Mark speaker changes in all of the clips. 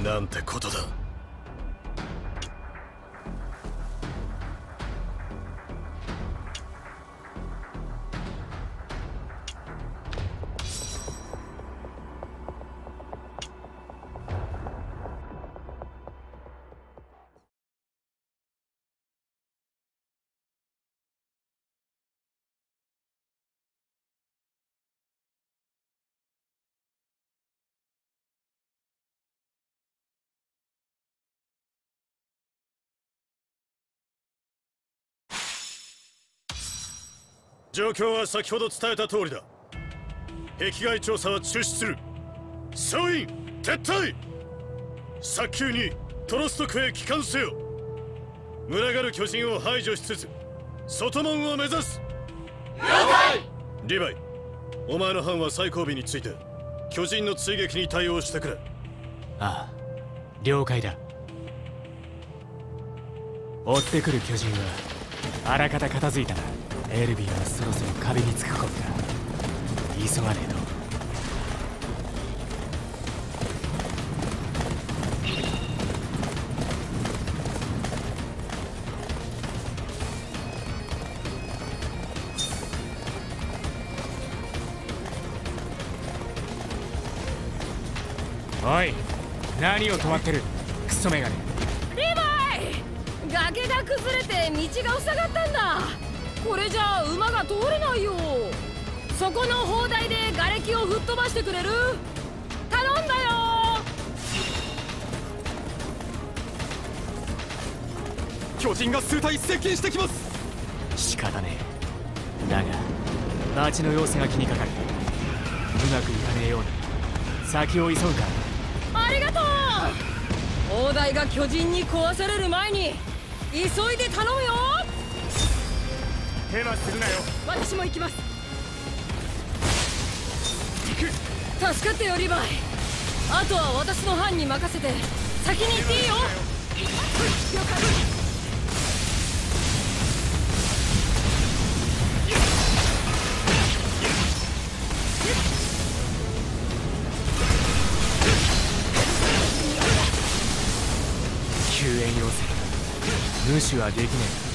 Speaker 1: なんてことだ。状況は先ほど伝えた通りだ。壁外調査は中止する。総員撤退。早急にトロスト区へ帰還せよ。群がる巨人を排除しつつ外門を目指す。
Speaker 2: 了解。
Speaker 1: リヴァイ、お前の班は最後尾について巨人の追撃に対応してくれ。
Speaker 3: ああ、了解だ。追ってくる巨人はあらかた片付いたな。エルヴィンはそろそろ壁につく頃だ。急がねえと。おい、何を止まってる、クソメガネ。
Speaker 2: リヴァイ、崖が崩れて道が塞がったんだ。これじゃあ馬が通れないよ。そこの砲台で瓦礫を吹っ飛ばしてくれる？頼んだよ。
Speaker 4: 巨人が数体接近してきます。
Speaker 3: 仕方ねえ。だが町の様子が気にかかる。うまくいかねえようだ。先を急ぐか。
Speaker 2: ありがとう。砲台が巨人に壊される前に急いで頼むよ。
Speaker 3: 手間するなよ。
Speaker 2: 私も行きます。助かってよリヴァイ。あとは私の班に任せて先に行っていいよ。了解。
Speaker 3: 救援要請無視はできねえ。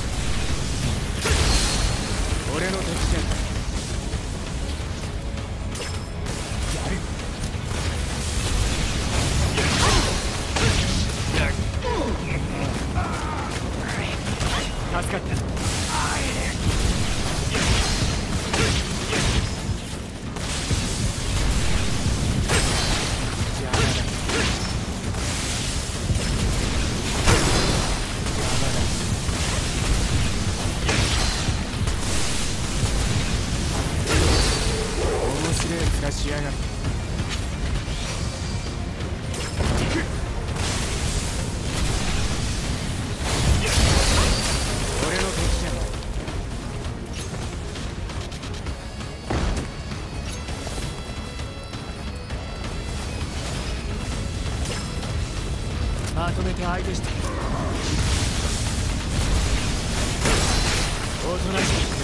Speaker 3: 俺の敵じゃん。やる。助かった。しやがる。俺の敵じゃない。まとめて相手しておとなしく。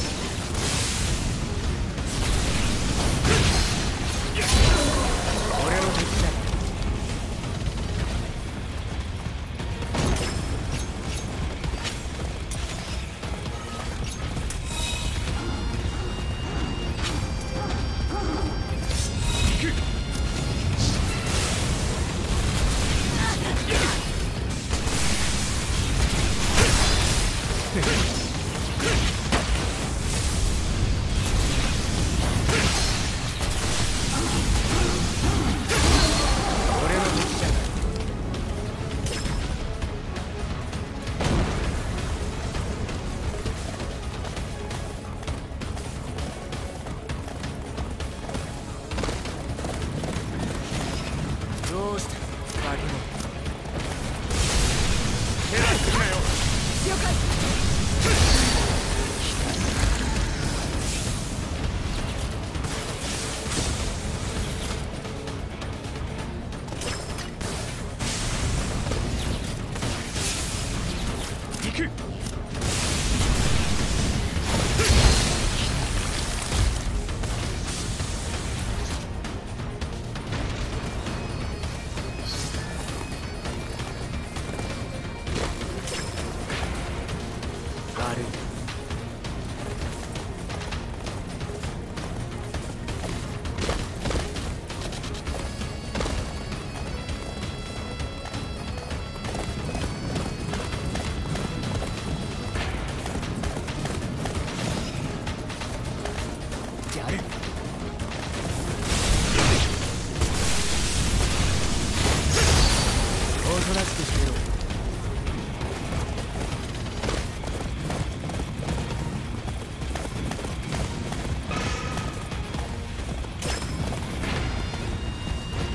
Speaker 3: どうしたバケモン。手出すなよ。
Speaker 2: 了解。
Speaker 3: 行く。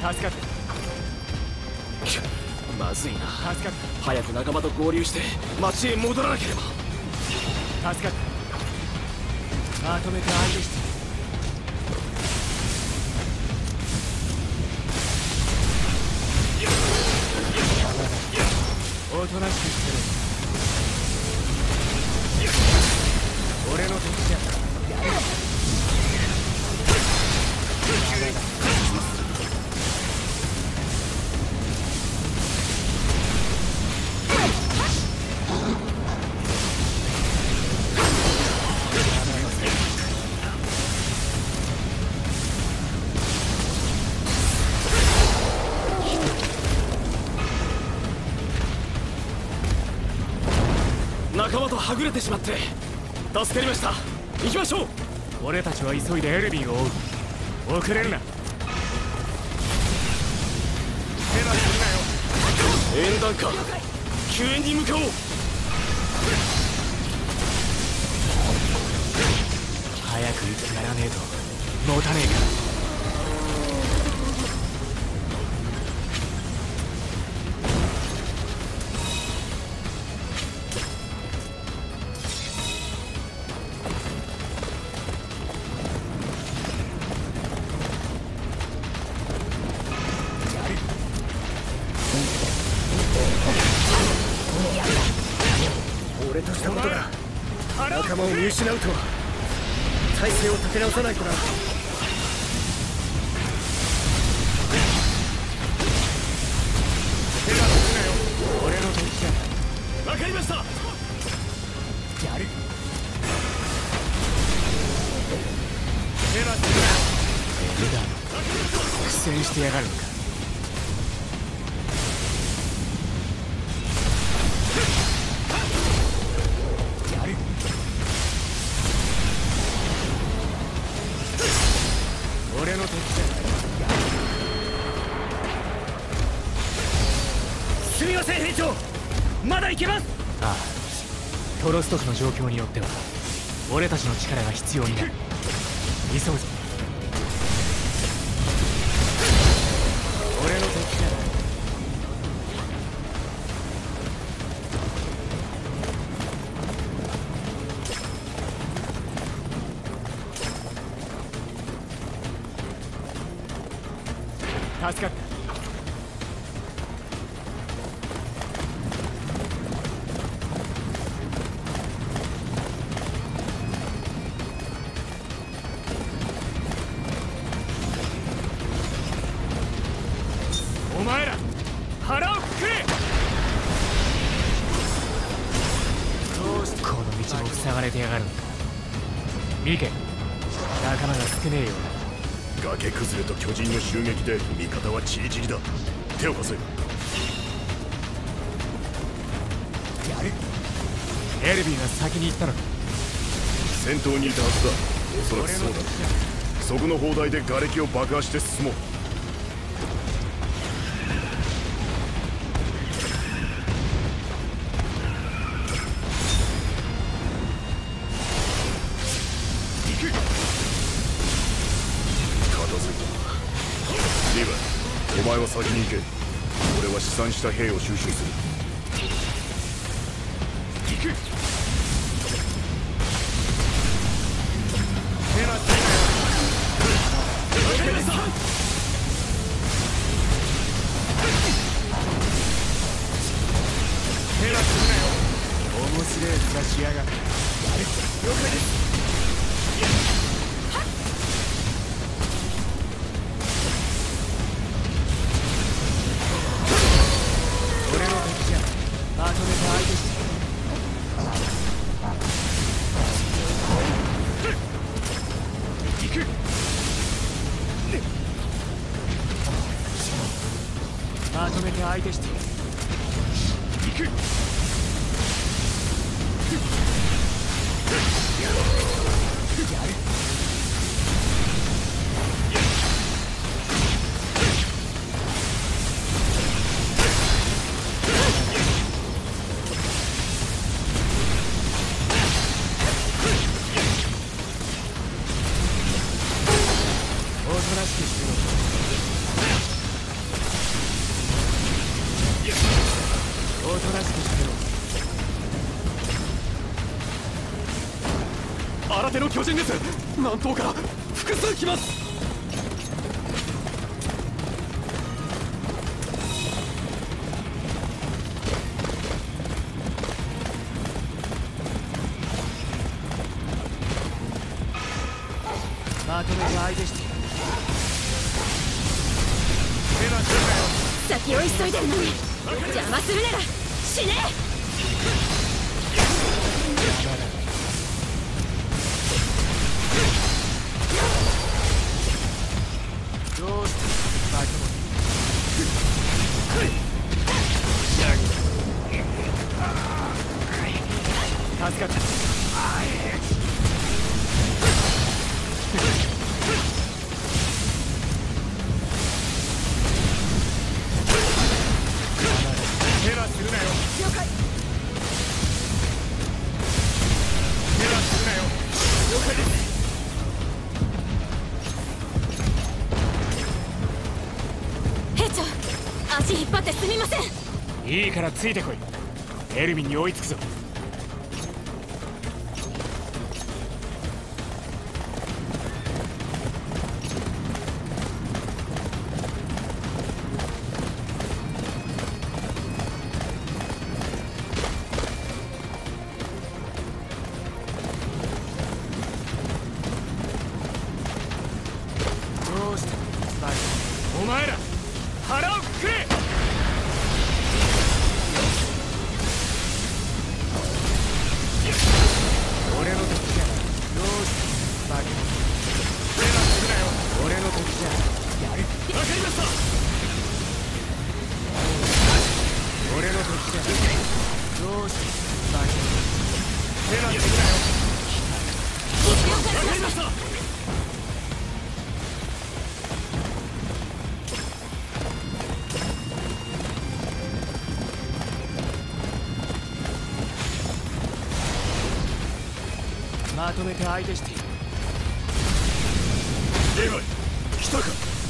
Speaker 3: 助かった。
Speaker 4: まずいな。
Speaker 3: 助かっ
Speaker 4: 早く仲間と合流して町へ戻らなければ。
Speaker 3: た。助かった。まとめて相手して。おとなしくしてる。俺の敵じゃ。
Speaker 4: 仲間とはぐれてしまって助かりました。行きましょう。
Speaker 3: 俺たちは急いでエルヴィンを追う。遅れるな。
Speaker 4: 縁談か。救援に向かおう。
Speaker 3: 早く行ってやらねえと持たねえから。
Speaker 1: 俺としたことが仲間を見失うとは。体勢を立て直さないとな。
Speaker 3: 俺の敵じゃ。
Speaker 4: わかりました。
Speaker 3: やる。苦戦してやがるのか。やる。俺の敵じゃ。
Speaker 1: すみません兵長、まだ行けます。
Speaker 3: ああ、トロストフの状況によっては俺たちの力が必要になる。急ぐぞ。俺の敵じゃ。助かった。お前ら腹をくくれ。どうしてこの道も塞がれてやがるんだ。ミケ、仲間が少ねえようだ。
Speaker 1: 崖崩れと巨人の襲撃で味方はチリチリだ。手を貸せ。
Speaker 3: やる。エルヴィンが先に行ったのか。
Speaker 1: 先頭にいたはずだ。おそらくそうだ。そこの砲台で瓦礫を爆破して進もう。リヴァ、お前は先に行け。俺は試算した兵を収集する。行く。
Speaker 3: 面白い面しやがって。
Speaker 1: 了解です。
Speaker 3: 俺の敵じゃ。まとめて相手して。
Speaker 1: 行く。
Speaker 3: まとめて相手して。
Speaker 1: 行く。
Speaker 3: やる。おとなしくしてろ。
Speaker 4: 新手の巨人です。南東から複数来ます。
Speaker 3: まとめて相手して。
Speaker 2: 先を急いでるのに邪魔するなら死ね。
Speaker 3: どうしてバカ者。助かった。
Speaker 1: 手はするなよ。
Speaker 2: 了解。
Speaker 1: 手はするなよ。
Speaker 2: 了解です。兵長、足引っ張ってすみません。
Speaker 3: いいからついてこい。エルミンに追いつくぞ。どうしてバカ。お前ら腹をくくれ。俺の敵じゃ。どうしてバカ。手はするなよ。俺の敵じゃ。やる。
Speaker 1: わかりました。
Speaker 3: 俺の敵じゃ。どうしてバカ。
Speaker 1: 手はするなよ。わかりました。
Speaker 3: まとめて相手している。
Speaker 1: レバイ来たか。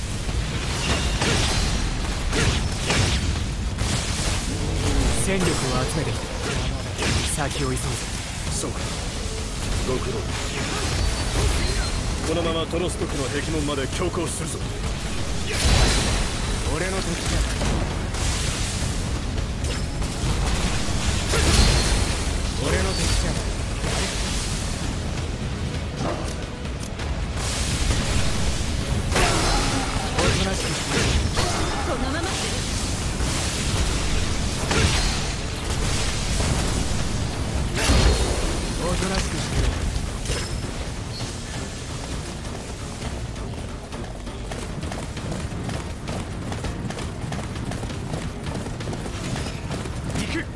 Speaker 3: 戦力を集めてきた。先を急ぐぞ。
Speaker 1: そうか、ご苦労。このままトロスト区の壁門まで強行するぞ。
Speaker 3: 俺の敵じゃ。俺の敵じゃ。おとなしくして。
Speaker 2: このまま
Speaker 3: おとなしくして。
Speaker 1: 行く。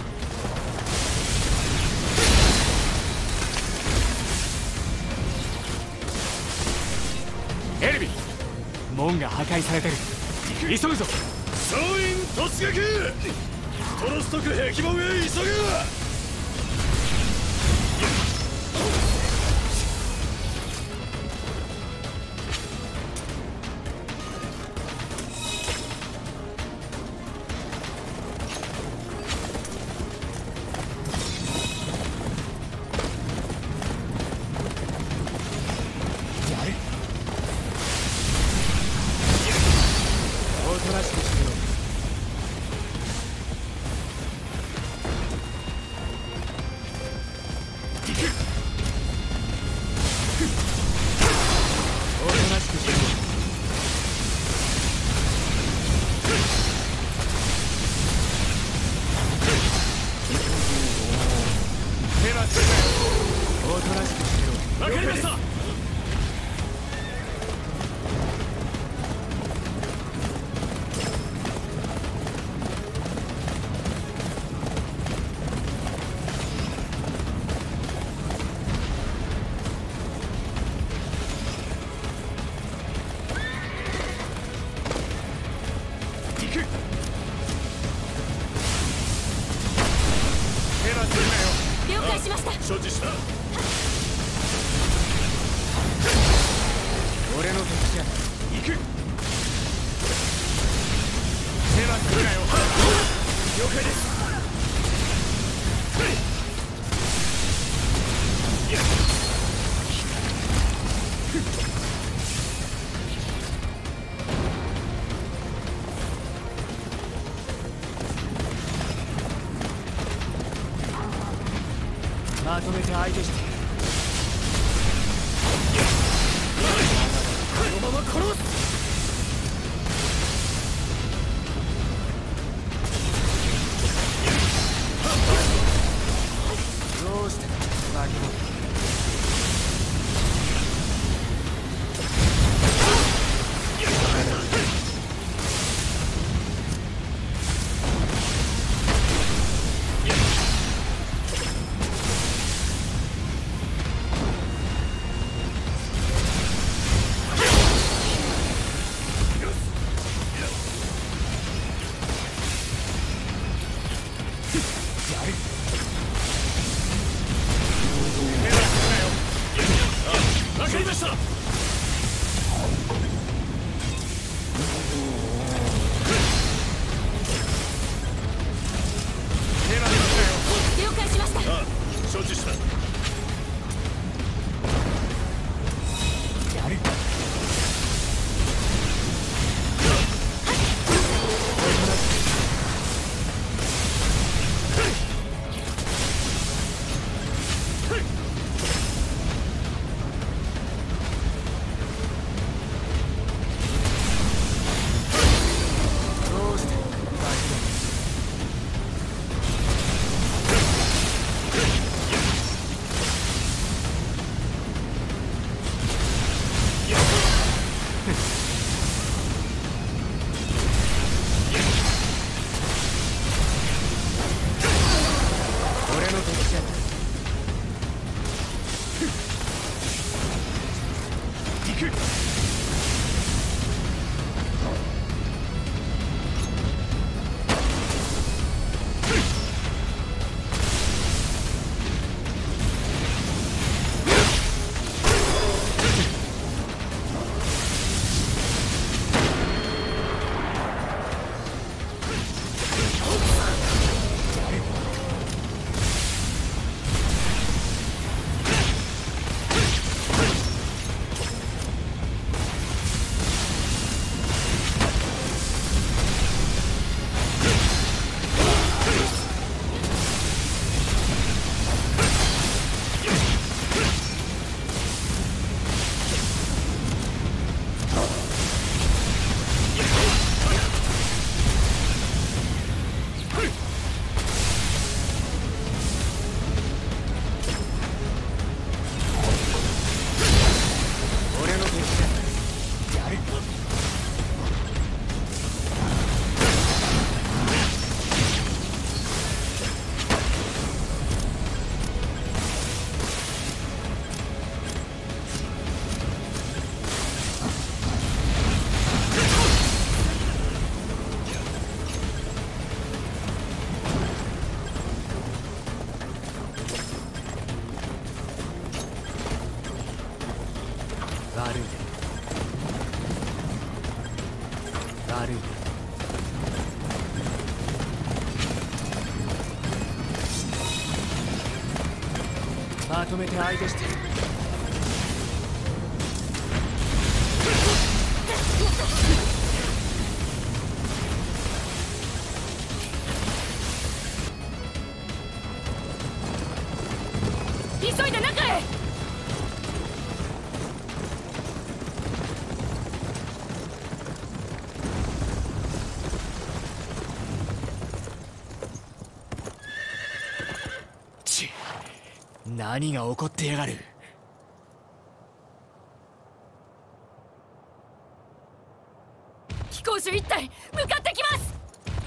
Speaker 3: エルビー、門が破壊されてる。急ぐぞ。
Speaker 1: 総員突撃。トロスト区壁門へ急げ。
Speaker 3: やる。おとなしくしてろ。
Speaker 1: 行く。
Speaker 3: おとなしくしてろ。
Speaker 1: 手はするなよ。
Speaker 3: おとなしくしてろ。
Speaker 1: わかりました。行く。手はするなよ。
Speaker 2: 了解しました。
Speaker 1: 承知した。
Speaker 3: 俺の敵じゃ。
Speaker 1: 行く。手はするなよ。了解です。
Speaker 3: まとめて相手して
Speaker 4: このまま殺す。
Speaker 3: どうして化け物
Speaker 4: わかりました。
Speaker 2: 了解しました。
Speaker 1: ああ、承知した。
Speaker 3: やるどうして化け物俺の敵じゃない行く俺の敵じゃないやる悪いね悪いねまとめて相手して
Speaker 2: 急いで中へ。
Speaker 3: ち何が起こってやがる
Speaker 2: 飛行種一体向かってきます。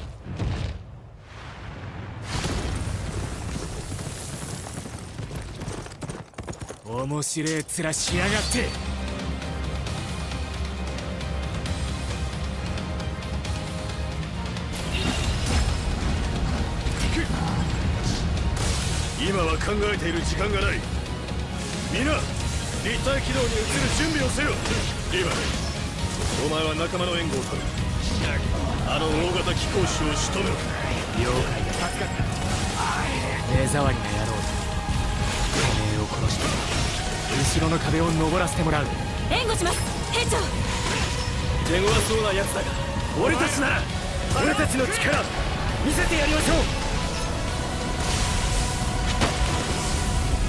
Speaker 3: 面白え面しやがって
Speaker 1: 今は考えている時間がない。皆立体軌道に移る準備をせよ。リヴァイ、お前は仲間の援護を頼む。あの大型機構種を仕留めろ。
Speaker 3: 了解だ助かった目障りな野郎だてめえを殺して後ろの壁を登らせてもらう
Speaker 2: 援護します兵長。
Speaker 4: 手強そうな奴だが俺たちなら俺たちの力見せてやりましょう。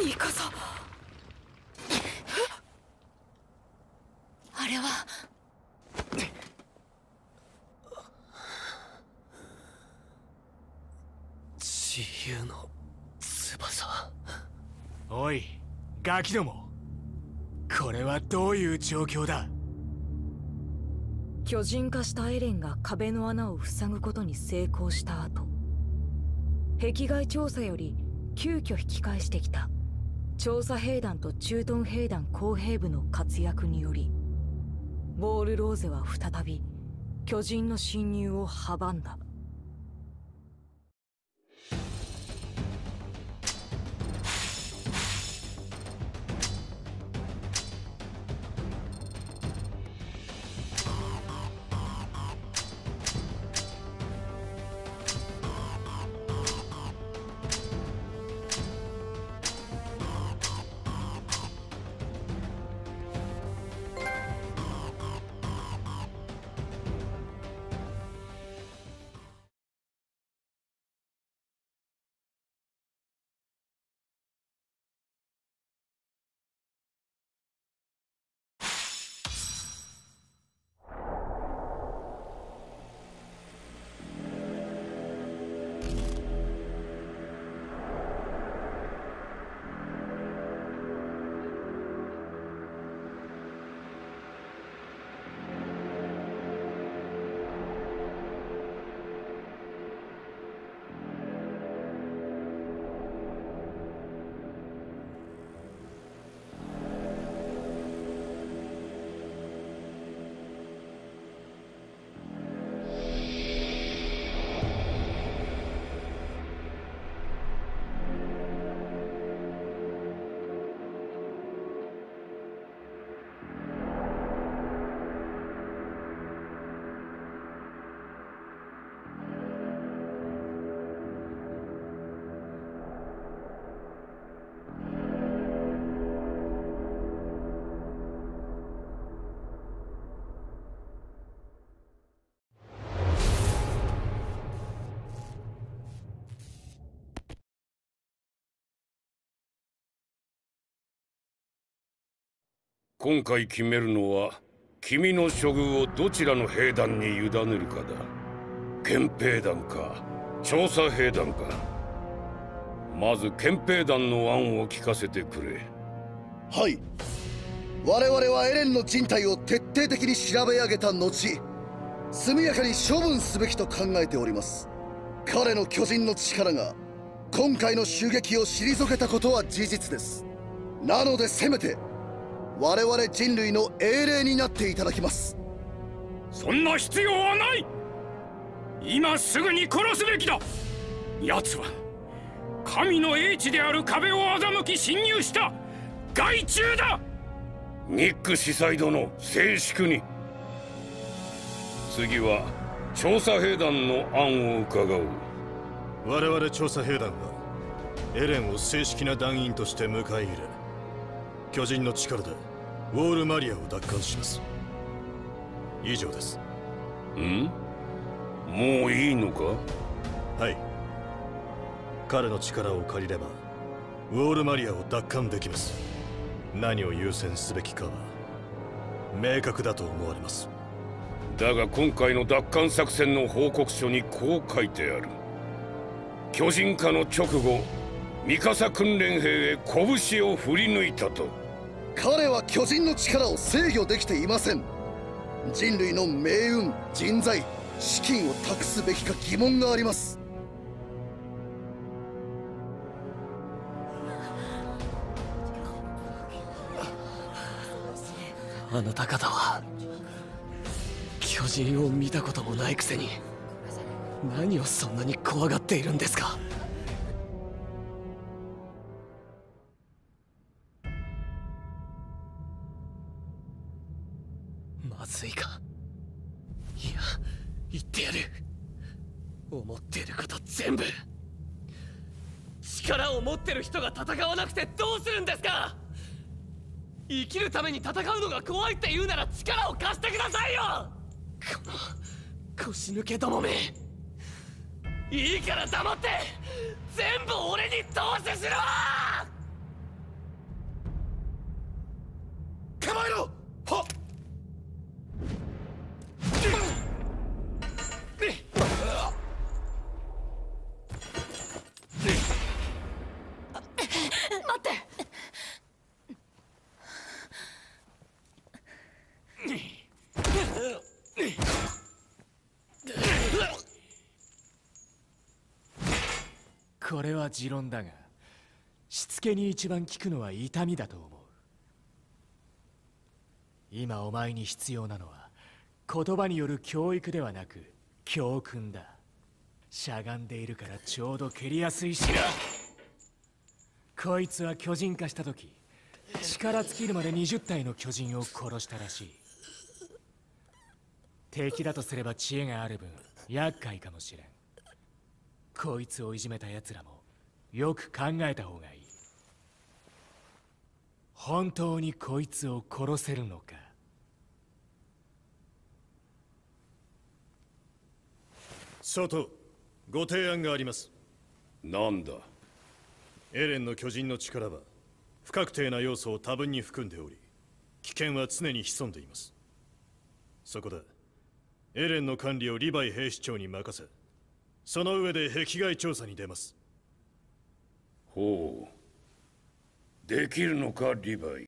Speaker 2: ミカサ。あれは
Speaker 4: 自由の翼。
Speaker 3: おいガキども、これはどういう状況だ。
Speaker 2: 巨人化したエレンが壁の穴を塞ぐことに成功した後、壁外調査より急遽引き返してきた調査兵団と駐屯兵団工兵部の活躍により、ウォールローゼは再び巨人の侵入を阻んだ。
Speaker 1: 今回決めるのは君の処遇をどちらの兵団に委ねるかだ。憲兵団か調査兵団か。まず憲兵団の案を聞かせてくれ。
Speaker 5: はい、我々はエレンの人体を徹底的に調べ上げた後、速やかに処分すべきと考えております。彼の巨人の力が今回の襲撃を退けたことは事実です。なのでせめて我々人類の英霊になっていただきます。
Speaker 1: そんな必要はない。今すぐに殺すべきだ。奴は神の英知である壁を欺き侵入した害虫だ。ニック司祭殿、静粛に。次は調査兵団の案を伺う。
Speaker 6: 我々調査兵団はエレンを正式な団員として迎え入れ、巨人の力でウォールマリアを奪還します。以上です。
Speaker 1: もういいのか。
Speaker 6: はい、彼の力を借りればウォールマリアを奪還できます。何を優先すべきかは明確だと思われます。
Speaker 1: だが今回の奪還作戦の報告書にこう書いてある。巨人化の直後、ミカサ訓練兵へ拳を振り抜いたと。
Speaker 5: 彼は巨人の力を制御できていません。人類の命運、人材、資金を託すべきか疑問があります。
Speaker 4: あなた方は巨人を見たこともないくせに何をそんなに怖がっているんですか。まずいか。いや、言ってやる。思っていること全部。力を持ってる人が戦わなくてどうするんですか。生きるために戦うのが怖いって言うなら力を貸してくださいよ。この腰抜けどもめ、いいから黙って全部俺に投資しろ。
Speaker 1: 捕まえろ。はっ。
Speaker 2: 待って。
Speaker 3: これは持論だが、しつけに一番効くのは痛みだと思う。今お前に必要なのは言葉による教育ではなく教訓だ。しゃがんでいるからちょうど蹴りやすいしな。こいつは巨人化した時、力尽きるまで20体の巨人を殺したらしい。敵だとすれば知恵がある分厄介かもしれん。こいつをいじめた奴らもよく考えた方がいい。本当にこいつを殺せるのか。
Speaker 6: 外、ご提案があります。
Speaker 1: なんだ。
Speaker 6: エレンの巨人の力は不確定な要素を多分に含んでおり、危険は常に潜んでいます。そこでエレンの管理をリヴァイ兵士長に任せ、その上で壁外調査に出ます。
Speaker 1: ほう。できるのか、リヴァイ。